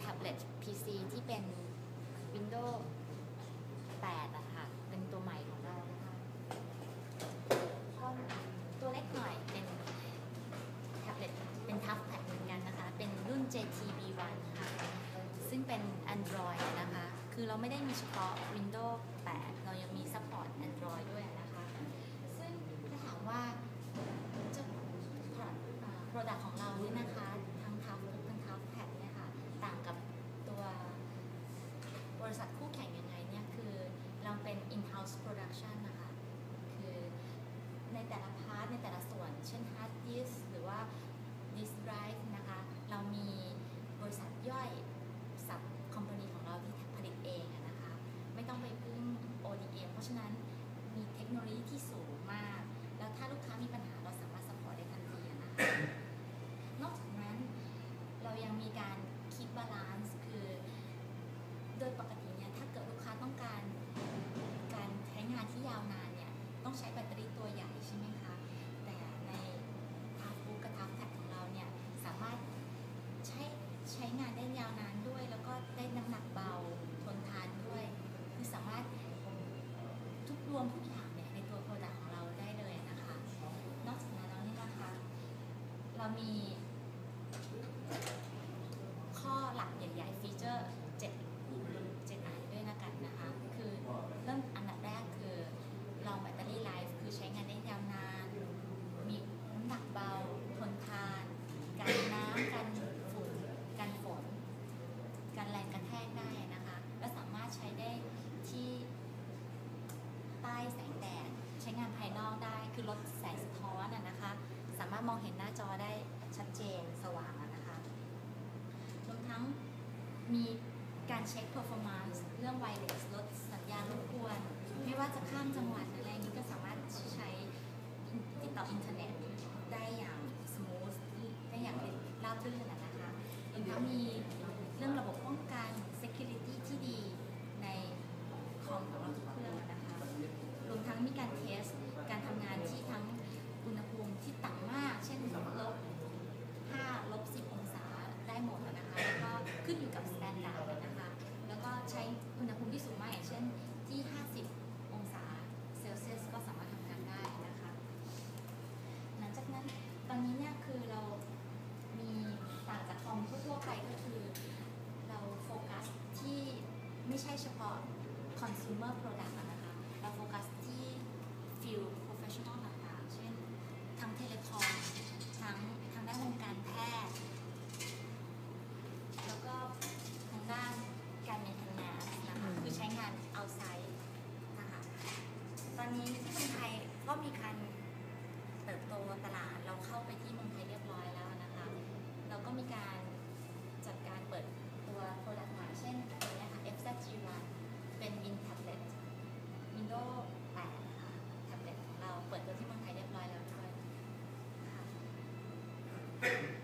แท็บเล็ต PC ที่เป็น Windows 8อะค่ะเป็นตัวใหม่ของเรานะคะก็ตัวเล็กหน่อยเป็นแท็บเล็ตเป็นทับแพดเหมือนกันนะคะเป็นรุ่น JTB1 ค่ะซึ่งเป็น Android นะคะคือเราไม่ได้มีเฉพาะ Windows 8 เรายังมี support Android ด้วยนะคะซึ่งถ้าถามว่าเจ้า product ของเราเนี่ยนะคะทั้งทับแพดเนี่ยค่ะต่างกับตัวบริษัทคู่แข่งยังไงเนี่ยคือเราเป็น in-house production นะคะคือในแต่ละพาร์ทในแต่ละส่วนเช่น hard disk หรือว่า disk drive นะคะเรามีบริษัทย่อยสับคอมพานีของเราที่ผลิตเองนะคะไม่ต้องไปพึ่ง ODM เพราะฉะนั้นมีเทคโนโลยีที่สูงมากแล้วถ้าลูกค้ามีปัญหาเราสามารถ support ได้ทันทีนะคะนอกจากนั้นเรายังมีการคิดบาลานซ์คือโดยปกติเนี่ยถ้าเกิดลูกค้าต้องการใช้งานที่ยาวนานเนี่ยต้องใช้แบตเตอรี่ตัวใหญ่ใช่ไหมคะแต่ในทับบุ๊กกับทับแพดของเราเนี่ยสามารถใช้งานได้ยาวนานด้วยแล้วก็ได้น้ำหนักเบาทนทานด้วยคือสามารถรวมทุกอย่างเนี่ยในตัวโปรดักต์ของเราได้เลยนะคะนอกจากนั้นแล้วนี่นะคะเรามีข้อหลักใหญ่ๆฟีเจอร์7อันด้วยนะคะคือเริ่มอันดับแรกคือลองแบตเตอรี่ไลฟ์คือใช้งานได้ยาวนานมีน้ำหนักเบาทนทานกันน้ำกันฝุ่นกันฝนกันแรงกระแทกได้นะคะและสามารถใช้ได้ที่ใต้แสงแดดใช้งานภายนอกได้คือลดแสงสะท้อนนะคะสามารถมองเห็นหน้าจอได้ชัดเจนสว่างนะคะรวมทั้งมีการเช็ค performance เรื่อง wireless ลดสัญญาณรบกวนไม่ว่าจะข้ามจังหวัดอะไรนี้ก็สามารถใช้ติดต่ออินเทอร์เน็ตได้อย่าง smooth ได้อย่างราบรื่นนะคะรวมทั้งมีเรื่องระบบป้องกัน security ที่ดีในคอมของเราทุกเครื่องนะคะรวมทั้งมีการเทสการทำงานที่ทั้งอุณหภูมิที่ต่ำมากเช่นลบ5 ลบ 10 องศาได้หมดนะคะแล้วก็ขึ้นอยู่กับ standard นะคะแล้วก็ใช้อุณหภูมิที่สูงมากอย่างเช่นที่50 องศาเซลเซียสก็สามารถทำงานได้นะคะหลังจากนั้นตอนนี้เนี่ยคือเรามีต่างจากคอมทั่วไปก็คือเราโฟกัสที่ไม่ใช่เฉพาะ consumer product นะคะเราโฟกัสที่ field professional ต่างๆเช่นทั้งเทเลคอมทางด้านวงการแพทย์แล้วก็ทางด้านการ maintenance นะคะคือใช้งาน outside นะคะตอนนี้ที่เมืองไทยก็มีการเติบโตตลาดเราเข้าไปที่เมืองไทยเรียบร้อยแล้วนะคะเราก็มีการจัดการเปิดตัว product ใหม่เช่นตัวนี้ค่ะ FZG1 เป็น Win Tablet Windows 8 นะคะแท็บเล็ตของเราเปิดตัวที่เมืองไทยเรียบร้อยแล้วด้วยค่ะ